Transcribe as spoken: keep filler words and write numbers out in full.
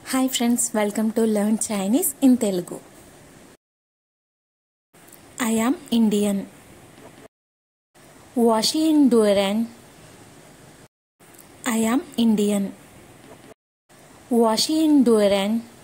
Hi friends, welcome to Learn Chinese in Telugu. I am Indian. Washi in Duran. I am Indian. Washi in Duran.